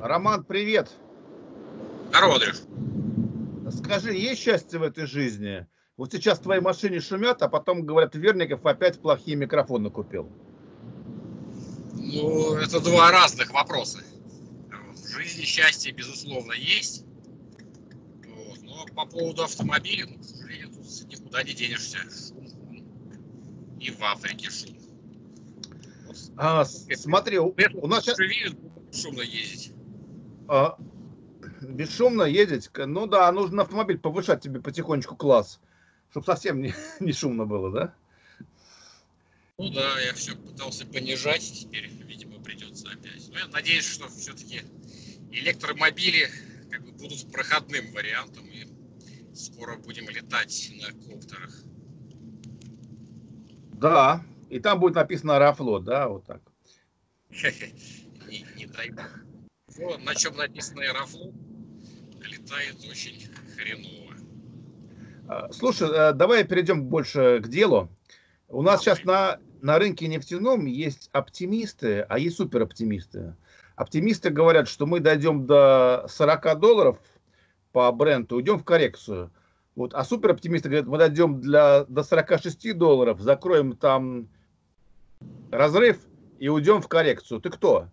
Роман, привет. Здорово, Андрюш. Скажи, есть счастье в этой жизни? Вот сейчас в твоей машине шумят, а потом говорят, Верников опять плохие микрофоны купил. Ну, это два разных вопроса. В жизни счастье, безусловно, есть. Вот. Но по поводу автомобиля, к сожалению, тут никуда не денешься. Шум. И в Африке шум. Вот, Смотри, у нас сейчас шумно ездить. Бесшумно ездить. Ну да, нужно автомобиль повышать тебе потихонечку класс, чтобы совсем не шумно было, да? Ну да, я все пытался понижать, теперь, видимо, придется опять. Но я надеюсь, что все-таки электромобили будут проходным вариантом, и скоро будем летать на коптерах. Да, и там будет написано Аэрофлот, да, вот так. Не дай бог. На чем написано Аэрофлот, летает очень хреново. Слушай, давай перейдем больше к делу. У нас сейчас на рынке нефтяном есть оптимисты, а есть супероптимисты. Оптимисты говорят, что мы дойдем до $40 по бренду, уйдем в коррекцию. Вот. А супероптимисты говорят, мы дойдем до $46, закроем там разрыв и уйдем в коррекцию. Ты кто?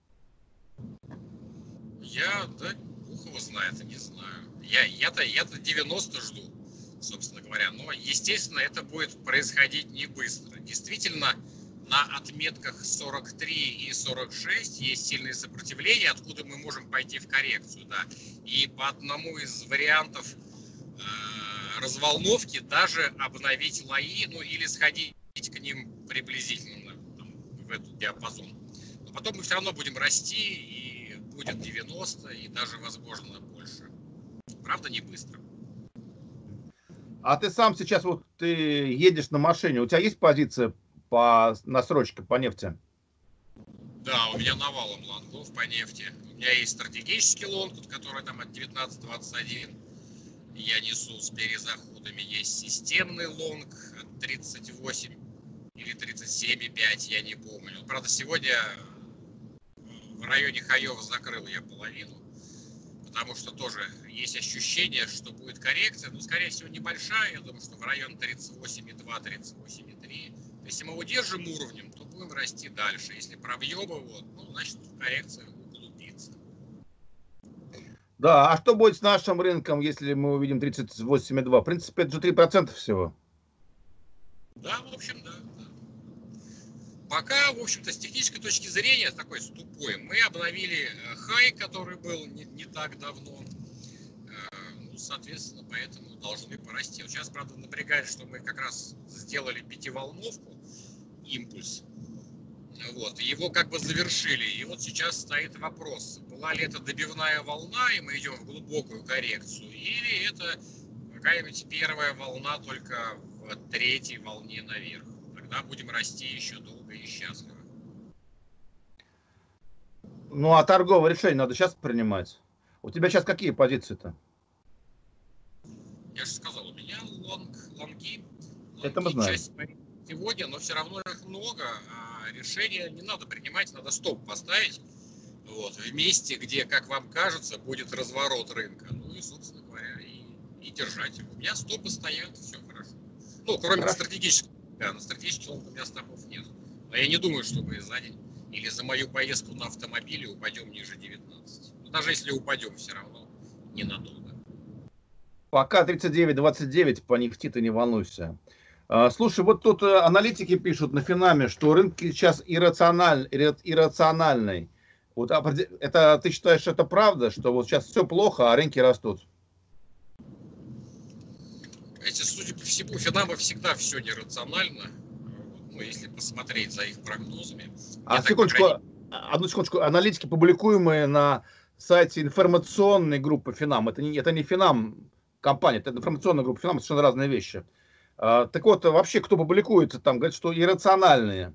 Бог его знает, не знаю. Я-то 90 жду, собственно говоря. Но, естественно, это будет происходить не быстро. Действительно, на отметках 43 и 46 есть сильное сопротивление, откуда мы можем пойти в коррекцию. Да. И по одному из вариантов разволновки даже обновить лои, ну или сходить к ним приблизительно там, в этот диапазон. Но потом мы все равно будем расти, и будет 90, и даже, возможно, больше. Правда, не быстро. А ты сам сейчас, вот ты едешь на машине, у тебя есть позиция по насрочке по нефти? Да, у меня навалом лонгов по нефти. У меня есть стратегический лонг, который там от 19.21 я несу с перезаходами. Есть системный лонг от 38 или 37,5, я не помню. Правда, сегодня в районе Хаев закрыл я половину, потому что тоже есть ощущение, что будет коррекция, но, скорее всего, небольшая. Я думаю, что в район 38,2, 38,3. Если мы удержим уровнем, то будем расти дальше. Если пробьем его, значит, коррекция углубится. Да, а что будет с нашим рынком, если мы увидим 38,2? В принципе, это же 3% всего. Да, в общем, да. Пока, в общем-то, с технической точки зрения, такой с тупой, мы обновили хай, который был не так давно. Соответственно, поэтому должны порасти. Вот сейчас, правда, напрягает, что мы как раз сделали пятиволновку, импульс. Вот, его завершили. И вот сейчас стоит вопрос, была ли это добивная волна, и мы идем в глубокую коррекцию, или это какая-нибудь первая волна только в третьей волне наверх. Тогда будем расти еще долго и счастливо. Ну, а торговое решение надо сейчас принимать. У тебя сейчас какие позиции-то? Я же сказал, у меня лонги. Это мы знаем. Часть сегодня, но все равно их много, а решение не надо принимать, надо стоп поставить. Вот, в месте, где, как вам кажется, будет разворот рынка. Ну и, собственно говоря, и держать его. У меня стопы стоят, все хорошо. Ну, кроме стратегического. Да, на стратегический лонг у меня стопов нет. Но я не думаю, что мы за день или за мою поездку на автомобиле упадем ниже 19. Но даже если упадем, все равно ненадолго. Пока 39-29 по нефти, ты не волнуйся. Слушай, вот тут аналитики пишут на Финаме, что рынок сейчас иррациональный. Вот это ты считаешь, это правда, что вот сейчас все плохо, а рынки растут? Знаете, судя по всему, Финама всегда все нерационально. Ну, если посмотреть за их прогнозами. Одну секундочку. Аналитики, публикуемые на сайте информационной группы Финам. Это не Финам компания, это информационная группа Финам, совершенно разные вещи. Так вот, вообще, кто публикуется там, говорит, что иррациональные.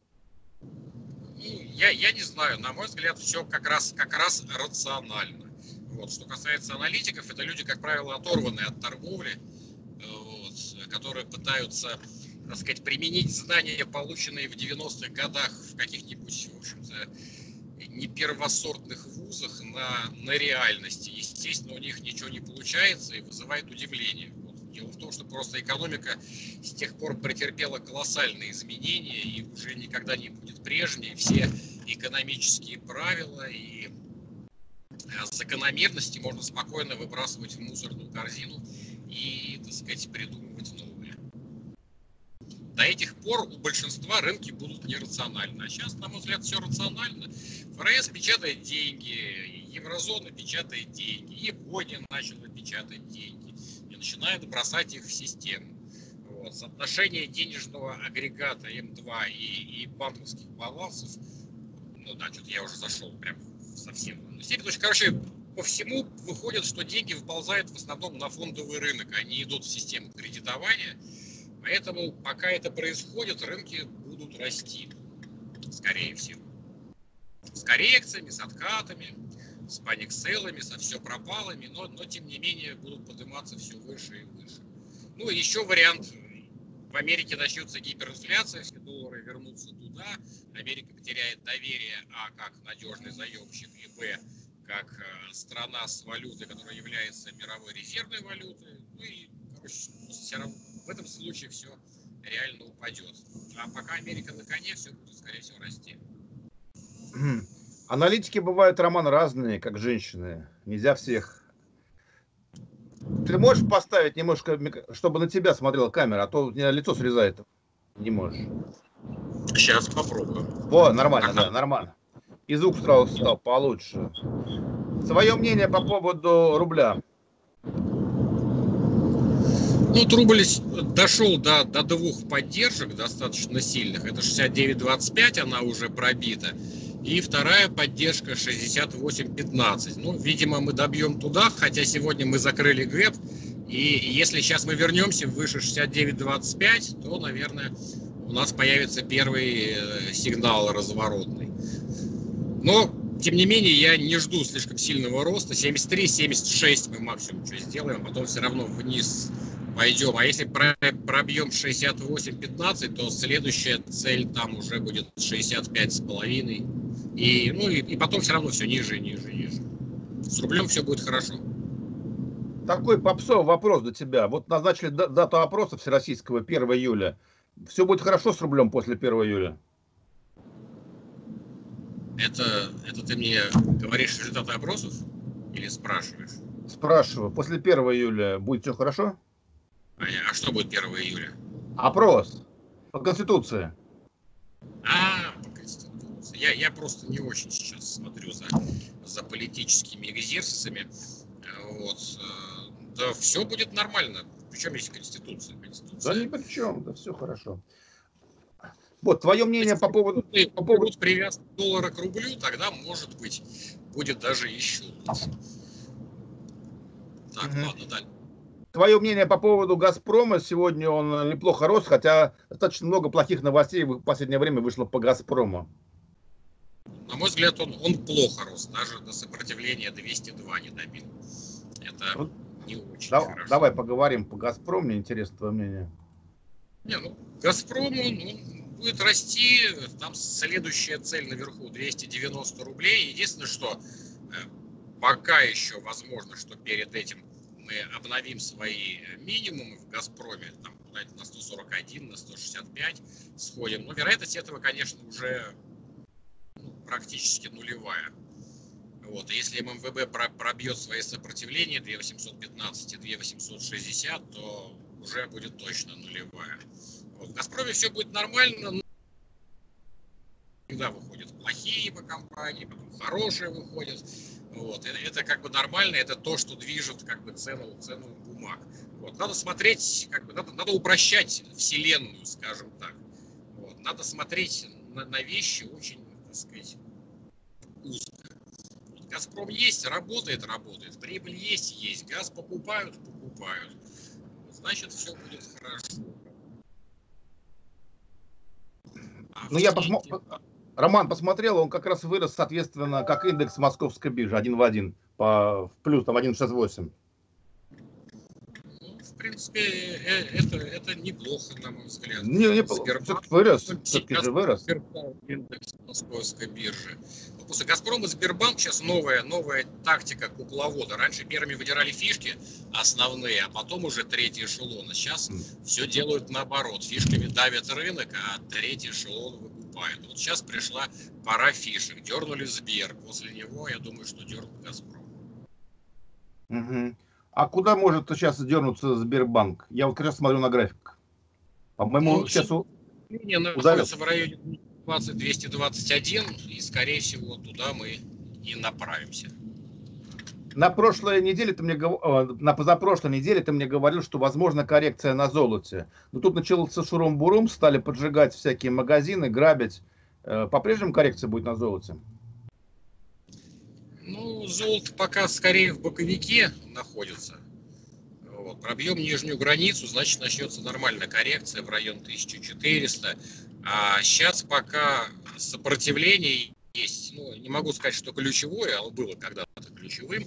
Я не знаю, на мой взгляд, все как раз рационально. Вот. Что касается аналитиков, это люди, как правило, оторванные от торговли, вот, которые пытаются, так сказать, применить знания, полученные в 90-х годах в каких-нибудь, в общем-то, не первосортных вузах на реальности. Естественно, у них ничего не получается и вызывает удивление. Вот. Дело в том, что просто экономика с тех пор претерпела колоссальные изменения и уже никогда не будет прежней. Все экономические правила и закономерности можно спокойно выбрасывать в мусорную корзину и, так сказать, придумывать новые. До этих пор у большинства рынки будут нерациональны. А сейчас, на мой взгляд, все рационально. ФРС печатает деньги, Еврозона печатает деньги, Япония начала печатать деньги и начинает бросать их в систему. Вот. Соотношение денежного агрегата М2 и банковских балансов, ну да, что-то я уже зашел прям совсем. То есть, короче, по всему выходит, что деньги вползают в основном на фондовый рынок, они идут в систему кредитования. Поэтому, пока это происходит, рынки будут расти, скорее всего. С коррекциями, с откатами, с паник-селлами, со все пропалами, но тем не менее будут подниматься все выше и выше. Ну и еще вариант. В Америке начнется гиперинфляция, все доллары вернутся туда, Америка потеряет доверие, а, как надежный заемщик, и, б, как страна с валютой, которая является мировой резервной валютой. Ну и, короче, все равно в этом случае все реально упадет. А пока Америка на коне, все будет, скорее всего, расти. Аналитики бывают, Роман, разные, как женщины. Нельзя всех. Ты можешь поставить немножко, чтобы на тебя смотрела камера, а то у меня лицо срезает. Не можешь. Сейчас попробую. Во, нормально, да, нормально. И звук сразу стал получше. Свое мнение по поводу рубля. Ну, рубль дошел до двух поддержек достаточно сильных. Это 69.25, она уже пробита. И вторая поддержка 68.15. Ну, видимо, мы добьем туда, хотя сегодня мы закрыли гэп. И если сейчас мы вернемся выше 69.25, то, наверное, у нас появится первый сигнал разворотный. Но, тем не менее, я не жду слишком сильного роста. 73-76 мы максимум что сделаем, а потом все равно вниз пойдем. А если пробьем 68.15, то следующая цель там уже будет 65,5. И потом все равно все ниже, ниже, ниже. С рублем все будет хорошо. Такой попсовый вопрос для тебя. Вот назначили дату опроса всероссийского 1 июля. Все будет хорошо с рублем после 1 июля? Это ты мне говоришь результаты опросов или спрашиваешь? Спрашиваю. После 1 июля будет все хорошо? А что будет 1 июля? Опрос. По Конституции. По Конституции. Я просто не очень сейчас смотрю за политическими экзерсисами. Вот. Да все будет нормально. Причем есть Конституция. Да ни при чем, да все хорошо. Вот, твое мнение по поводу привязки доллара к рублю, тогда, может быть, будет даже еще лучше. Так, ладно, дальше. Твое мнение по поводу «Газпрома». Сегодня он неплохо рос, хотя достаточно много плохих новостей в последнее время вышло по «Газпрому». На мой взгляд, он плохо рос, даже до сопротивления 202 не добил. Это не очень хорошо. Давай поговорим по «Газпрому», мне интересно твое мнение. «Газпром» будет расти, там следующая цель наверху 290 рублей. Единственное, что пока еще возможно, что перед этим мы обновим свои минимумы в «Газпроме», там на 141, на 165 сходим. Но вероятность этого, конечно, уже практически нулевая. Вот. Если ММВБ пробьет свои сопротивления 2815 и 2860, то уже будет точно нулевая. Вот. В «Газпроме» все будет нормально. Всегда выходят плохие по компании, потом хорошие выходят. Вот. Это как бы нормально, это то, что движет как бы цену бумаг. Вот. Надо смотреть, надо упрощать вселенную, скажем так. Вот. Надо смотреть на вещи очень, так сказать, узко. Вот. «Газпром» есть, работает, прибыль есть, газ покупают. Значит, все будет хорошо. Роман посмотрел, он как раз вырос, соответственно, как индекс московской биржи, 1 в 1, в плюс, там 1,68. В принципе, это неплохо, на мой взгляд. Все-таки вырос. Индекс Московской биржи. Ну, после «Газпрома» Сбербанк сейчас новая тактика кукловода. Раньше первыми выдирали фишки основные, а потом уже третий эшелон. А сейчас все делают наоборот. Фишками давят рынок, а третий эшелон выкупают. Вот сейчас пришла пора фишек. Дернули Сбер. После него, я думаю, что дернул «Газпром». Угу. А куда может сейчас дернуться Сбербанк? Я вот как раз смотрю на график. По-моему, Ну, сейчас находится в районе 221, и, скорее всего, туда мы и направимся. на прошлой неделе на позапрошлой неделе ты мне говорил, что возможна коррекция на золоте. Но тут начался шурум-бурум, стали поджигать всякие магазины, грабить. По-прежнему коррекция будет на золоте? Ну, золото пока скорее в боковике находится. Вот. Пробьем нижнюю границу, значит, начнется нормальная коррекция в район 1400. А сейчас пока сопротивление есть, ну, не могу сказать, что ключевое, оно было когда-то ключевым,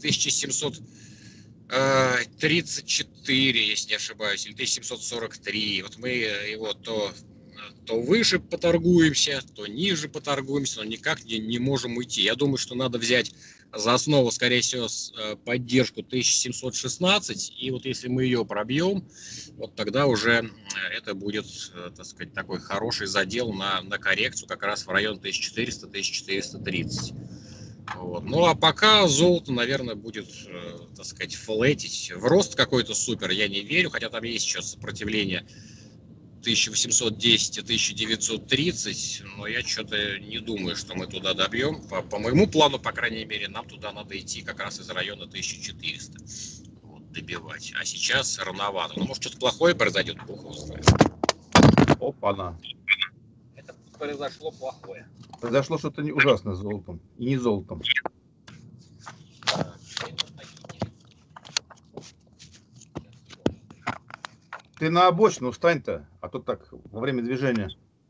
1734, если не ошибаюсь, или 1743. Вот мы его то выше поторгуемся, то ниже поторгуемся, но никак не можем уйти. Я думаю, что надо взять за основу, скорее всего, поддержку 1716, и вот если мы ее пробьем, вот тогда уже это будет, так сказать, такой хороший задел на коррекцию как раз в район 1400-1430. Вот. Ну а пока золото, наверное, будет, так сказать, флетить. В рост какой-то супер я не верю, хотя там есть еще сопротивление 1810 и 1930, но я что-то не думаю, что мы туда добьем. По моему плану, по крайней мере, нам туда надо идти как раз из района 1400. Вот, добивать. А сейчас рановато. Ну, может, что-то плохое произойдет, Бог его знает. Опа-на. Это произошло плохое. Произошло что-то ужасное с золотом. И не золотом. Ты на обочину встань-то, а то так во время движения.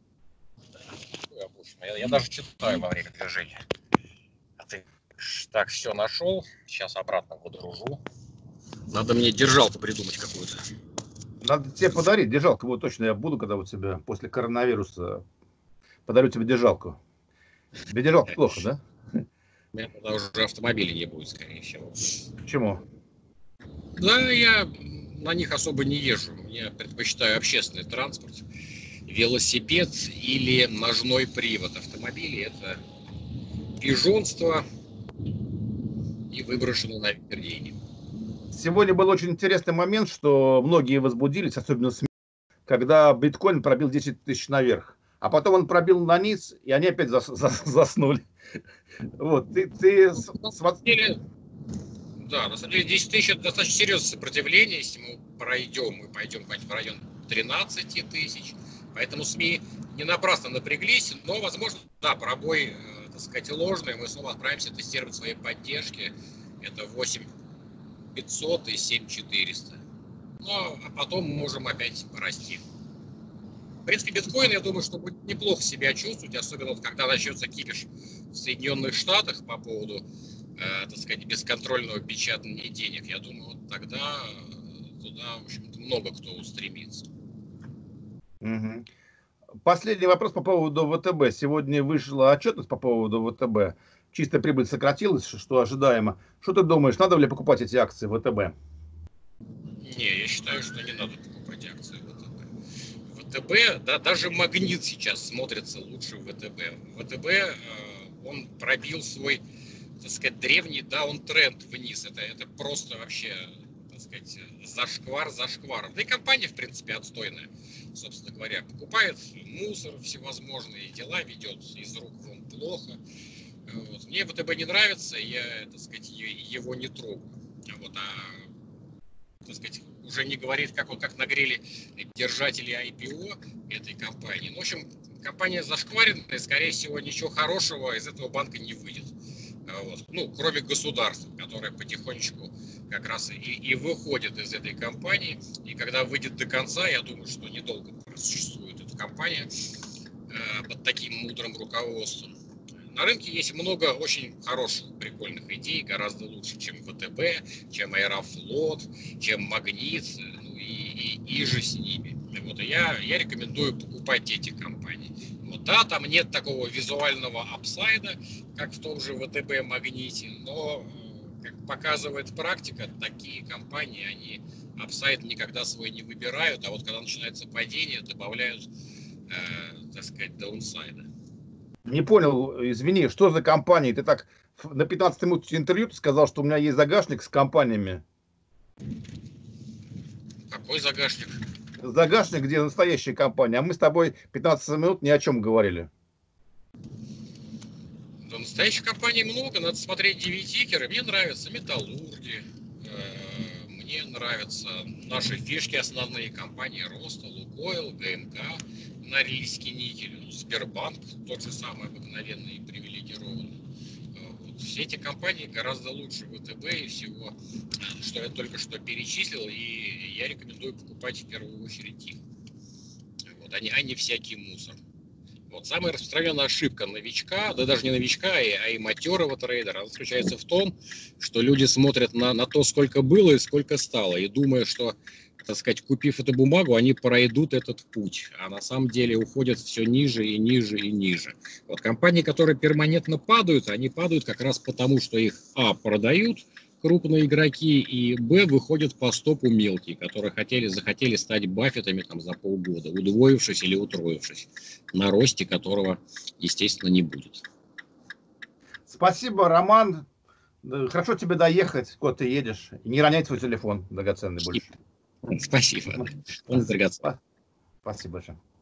Я даже читаю во время движения. А ты так все нашел. Сейчас обратно выдружу. Надо мне держалку придумать какую-то. Надо тебе подарить держалку. Вот точно я буду, когда у тебя после коронавируса подарю тебе держалку. Без держалки плохо, да? У меня тогда уже автомобиля не будет, скорее всего. Почему? Да, я на них особо не езжу. Я предпочитаю общественный транспорт, велосипед или ножной привод. Автомобили — это пижонство и выброшено на деньги. Сегодня был очень интересный момент, что многие возбудились, особенно СМИ, когда биткоин пробил 10 тысяч наверх. А потом он пробил на низ, и они опять заснули. Вот, Да, на самом деле 10 тысяч — это достаточно серьезное сопротивление. Если мы пойдем в район 13 тысяч. Поэтому СМИ не напрасно напряглись, но, возможно, да, пробой, так сказать, ложный. Мы снова отправимся тестировать свои поддержки. Это 8500 и 7400. Ну, а потом мы можем опять расти. В принципе, биткоин, я думаю, что будет неплохо себя чувствовать, особенно вот, когда начнется кипиш в Соединенных Штатах по поводу, так сказать, бесконтрольного печатания денег. Я думаю, вот тогда туда, в общем-то, много кто устремится. Угу. Последний вопрос по поводу ВТБ. Сегодня вышла отчетность по поводу ВТБ. Чистая прибыль сократилась, что ожидаемо. Что ты думаешь, надо ли покупать эти акции ВТБ? Не, я считаю, что не надо покупать акции ВТБ. ВТБ, да, даже Магнит сейчас смотрится лучше ВТБ. ВТБ, он пробил свой, так сказать, древний даунтренд вниз. Это просто вообще, так сказать, зашквар зашкваром. Да и компания, в принципе, отстойная, собственно говоря. Покупает мусор всевозможные, дела ведет из рук вон плохо. Вот. Мне ВТБ не нравится, я, так сказать, его не трогаю. Вот, так сказать, уже не говорит, как нагрели держатели IPO этой компании. Ну, в общем, компания зашкваренная, скорее всего, ничего хорошего из этого банка не выйдет. Вот. Ну, кроме государства, которое потихонечку как раз и выходит из этой компании. И когда выйдет до конца, я думаю, что недолго просуществует эта компания под таким мудрым руководством. На рынке есть много очень хороших, прикольных идей, гораздо лучше, чем ВТБ, чем Аэрофлот, чем Магнит, ну и же с ними. Вот, и я рекомендую покупать эти компании. Вот Да, там нет такого визуального апсайда, как в том же ВТБ Магните, но, как показывает практика, такие компании, они апсайд никогда свой не выбирают, а вот когда начинается падение, добавляют, так сказать, даунсайда. Не понял, извини, что за компании? Ты так на 15 минут интервью ты сказал, что у меня есть загашник с компаниями. Какой загашник? Загашник, где настоящая компания, а мы с тобой 15 минут ни о чем говорили. Да, настоящих компаний много, надо смотреть девятикеры. Мне нравятся металлурги, мне нравятся наши фишки, основные компании роста, Лукойл, ГМК, Норильский никель, Сбербанк, тот же самый обыкновенный и привилегированный. Вот. Все эти компании гораздо лучше ВТБ и всего, что я только что перечислил, и я рекомендую покупать в первую очередь их. Вот, а не всякий мусор. Вот самая распространенная ошибка новичка, да даже не новичка, а и матерого трейдера, она заключается в том, что люди смотрят на то, сколько было и сколько стало, и думая, что, так сказать, купив эту бумагу, они пройдут этот путь, а на самом деле уходят все ниже и ниже и ниже. Вот компании, которые перманентно падают, они падают как раз потому, что их продают крупные игроки, и выходят по стопу мелкие, которые захотели стать Баффетами там за полгода, удвоившись или утроившись, на росте которого, естественно, не будет. Спасибо, Роман. Хорошо тебе доехать, куда ты едешь. И не ронять свой телефон драгоценный больше. Спасибо. Он драгоценный. Спасибо большое.